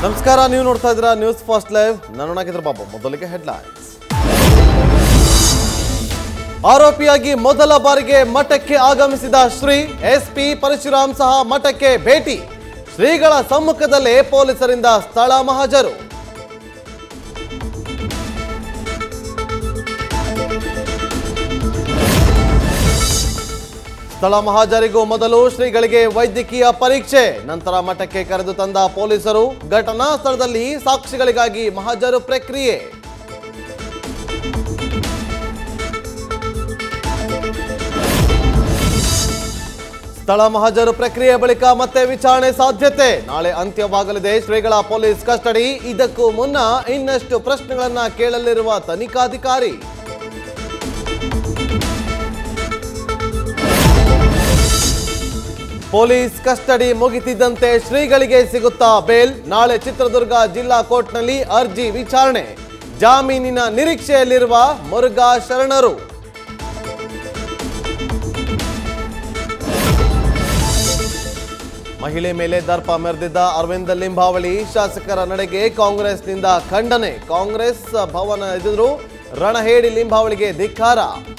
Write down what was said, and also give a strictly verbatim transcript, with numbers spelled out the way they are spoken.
ನಮಸ್ಕಾರ, ನೀವು ನೋಡ್ತಾ ಇದ್ದೀರಾ ನ್ಯೂಸ್ ಫಸ್ಟ್ ಲೈವ್. ನಾನು ನಾಗೇಂದ್ರ ಬಾಬು. ಮೊದಲಿಗೆ ಹೆಡ್ಲೈನ್ಸ್. ಆರೋಪಿಯಾಗಿ ಮೊದಲ ಬಾರಿಗೆ ಮಠಕ್ಕೆ ಆಗಮಿಸಿದ ಶ್ರೀ ಎಸ್ಪಿ ಪರಶುರಾಮ್ ಸಹ ಮಠಕ್ಕೆ ಭೇಟಿ. ಶ್ರೀಗಳ ಸಮ್ಮುಖದಲ್ಲೇ ಪೊಲೀಸರಿಂದ ಸ್ಥಳ ಮಹಜರು. ಸ್ಥಳ ಮಹಾಜರಿಗೂ ಮೊದಲು ಶ್ರೀಗಳಿಗೆ ವೈದ್ಯಕೀಯ ಪರೀಕ್ಷೆ, ನಂತರ ಮಠಕ್ಕೆ ಕರೆದು ತಂದ ಪೊಲೀಸರು. ಘಟನಾ ಸ್ಥಳದಲ್ಲಿ ಸಾಕ್ಷಿಗಳಿಗಾಗಿ ಮಹಾಜರು ಪ್ರಕ್ರಿಯೆ. ಸ್ಥಳ ಮಹಾಜರು ಪ್ರಕ್ರಿಯೆ ಬಳಿಕ ಮತ್ತೆ ವಿಚಾರಣೆ ಸಾಧ್ಯತೆ. ನಾಳೆ ಅಂತ್ಯವಾಗಲಿದೆ ಶ್ರೀಗಳ ಪೊಲೀಸ್ ಕಸ್ಟಡಿ. ಇದಕ್ಕೂ ಮುನ್ನ ಇನ್ನಷ್ಟು ಪ್ರಶ್ನೆಗಳನ್ನ ಕೇಳಲಿರುವ ತನಿಖಾಧಿಕಾರಿ. ಪೊಲೀಸ್ ಕಸ್ಟಡಿ ಮುಗಿತಿದ್ದಂತೆ ಶ್ರೀಗಳಿಗೆ ಸಿಗುತ್ತಾ ಬೇಲ್. ನಾಳೆ ಚಿತ್ರದುರ್ಗ ಜಿಲ್ಲಾ ಕೋರ್ಟ್ನಲ್ಲಿ ಅರ್ಜಿ ವಿಚಾರಣೆ. ಜಾಮೀನಿನ ನಿರೀಕ್ಷೆಯಲ್ಲಿರುವ ಮುರುಘಾ ಶರಣರು. ಮಹಿಳೆ ಮೇಲೆ ದರ್ಪ ಮೆರೆದಿದ್ದ ಅರವಿಂದ ಲಿಂಬಾವಳಿ ಶಾಸಕರ ನಡೆಗೆ ಕಾಂಗ್ರೆಸ್ನಿಂದ ಖಂಡನೆ. ಕಾಂಗ್ರೆಸ್ ಭವನ ಎದುರು ರಣಹೇಡಿ ಲಿಂಬಾವಳಿಗೆ ಧಿಕ್ಕಾರ.